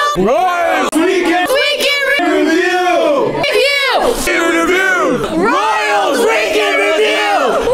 Royals Weekend Review! Royals Weekend Review!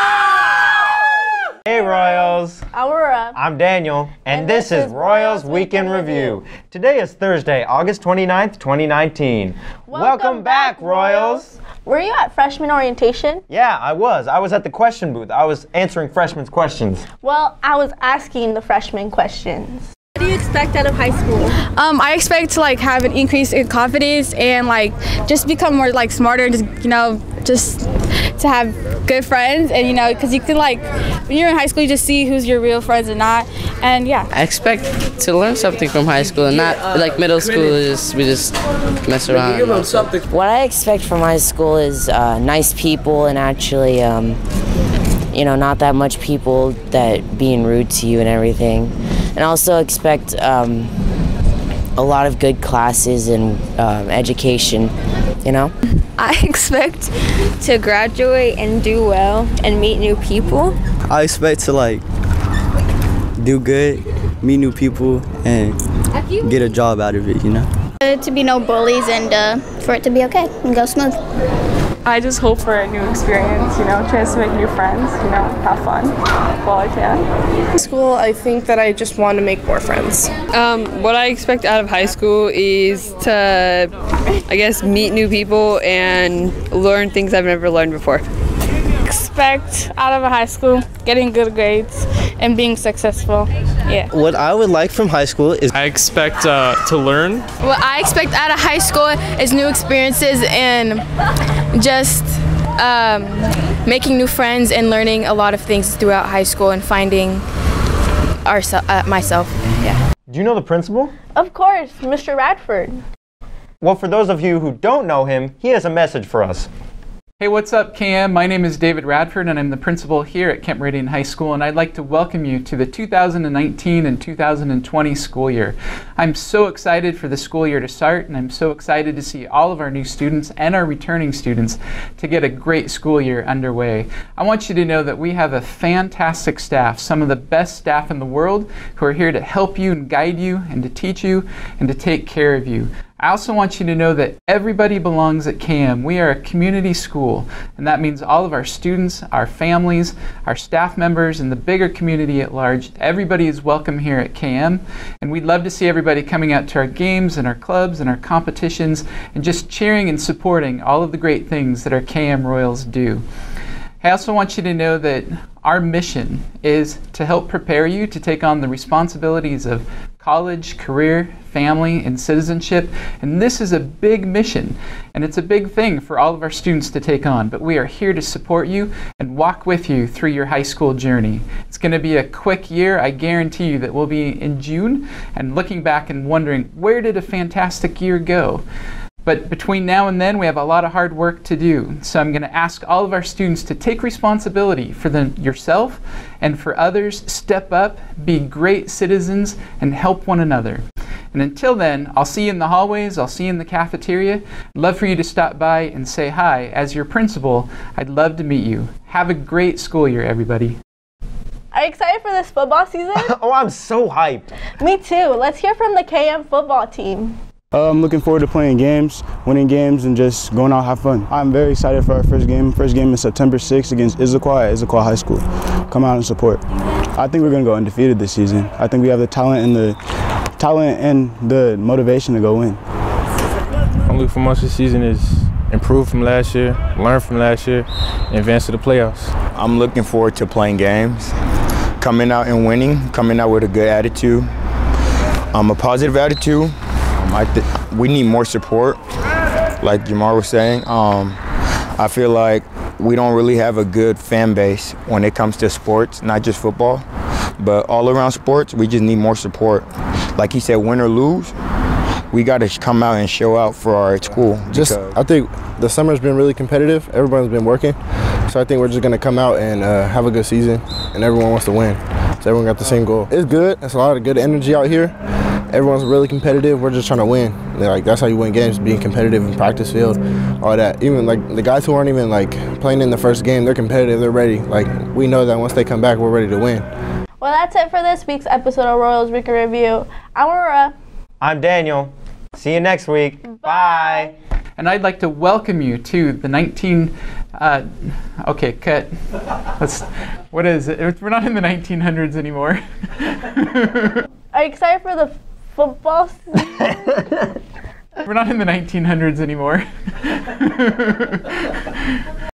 Hey Royals! Aurora. I'm Daniel, and this is Royals Weekend Review. Today is Thursday, August 29th, 2019. Welcome back, Royals! Were you at freshman orientation? Yeah, I was. I was at the question booth. I was answering freshmen's questions. Well, I was asking the freshman questions. What do you expect out of high school? I expect to have an increase in confidence and just become more smarter and just to have good friends, and because you can when you're in high school you just see who's your real friends and not, and yeah. I expect to learn something from high school and not like middle school. We just mess around. What I expect from high school is nice people and actually not that much people that being rude to you and everything. And also expect a lot of good classes and education, I expect to graduate and do well and meet new people. I expect to do good, meet new people, and get a job out of it, To be no bullies and for it to be okay and go smooth. I just hope for a new experience, chance to make new friends, have fun while I can. In school, I think that I just want to make more friends. What I expect out of high school is to, meet new people and learn things I've never learned before. Expect out of a high school getting good grades and being successful. Yeah. What I would like from high school is I expect to learn. What I expect out of high school is new experiences and just making new friends and learning a lot of things throughout high school and finding myself. Yeah. Do you know the principal? Of course, Mr. Radford. Well, for those of you who don't know him, he has a message for us. Hey, what's up, KM? My name is David Radford, and I'm the principal here at Kent Meridian High School, and I'd like to welcome you to the 2019 and 2020 school year. I'm so excited for the school year to start, and I'm so excited to see all of our new students and our returning students to get a great school year underway. I want you to know that we have a fantastic staff, some of the best staff in the world, who are here to help you and guide you and to teach you and to take care of you. I also want you to know that everybody belongs at KM. We are a community school, and that means all of our students, our families, our staff members, and the bigger community at large. Everybody is welcome here at KM, and we'd love to see everybody coming out to our games and our clubs and our competitions and just cheering and supporting all of the great things that our KM Royals do. I also want you to know that our mission is to help prepare you to take on the responsibilities of college, career, family, and citizenship. And this is a big mission, and it's a big thing for all of our students to take on. But we are here to support you and walk with you through your high school journey. It's going to be a quick year. I guarantee you that we'll be in June and looking back and wondering, where did a fantastic year go? But between now and then, we have a lot of hard work to do. So I'm going to ask all of our students to take responsibility for yourself and for others, step up, be great citizens, and help one another. And until then, I'll see you in the hallways, I'll see you in the cafeteria. I'd love for you to stop by and say hi. As your principal, I'd love to meet you. Have a great school year, everybody. Are you excited for this football season? Oh, I'm so hyped. Me too. Let's hear from the KM football team. I'm looking forward to playing games, winning games, and just going out have fun. I'm very excited for our first game. First game is September 6th against Issaquah at Issaquah High School. Come out and support. I think we're going to go undefeated this season. I think we have the talent and the motivation to go win. I'm looking for most of the season is improve from last year, learn from last year, and advance to the playoffs. I'm looking forward to playing games, coming out and winning, coming out with a good attitude, a positive attitude. We need more support, like Jamar was saying. I feel like we don't really have a good fan base when it comes to sports, not just football, but all around sports. We just need more support. Like he said, win or lose, we got to come out and show out for our school. I think the summer's been really competitive. Everyone's been working. So I think we're just going to come out and have a good season, and everyone wants to win. So everyone got the same goal. It's good. There's a lot of good energy out here. Everyone's really competitive. We're just trying to win. That's how you win games, being competitive in practice field, all that. Even the guys who aren't even playing in the first game, they're competitive, they're ready. We know that once they come back, we're ready to win. Well, that's it for this week's episode of Royals Weekend Review. I'm Aurora. I'm Daniel. See you next week. Bye. And I'd like to welcome you to the okay, cut. What is it? We're not in the 1900s anymore. Are you excited for the football season? We're not in the 1900s anymore.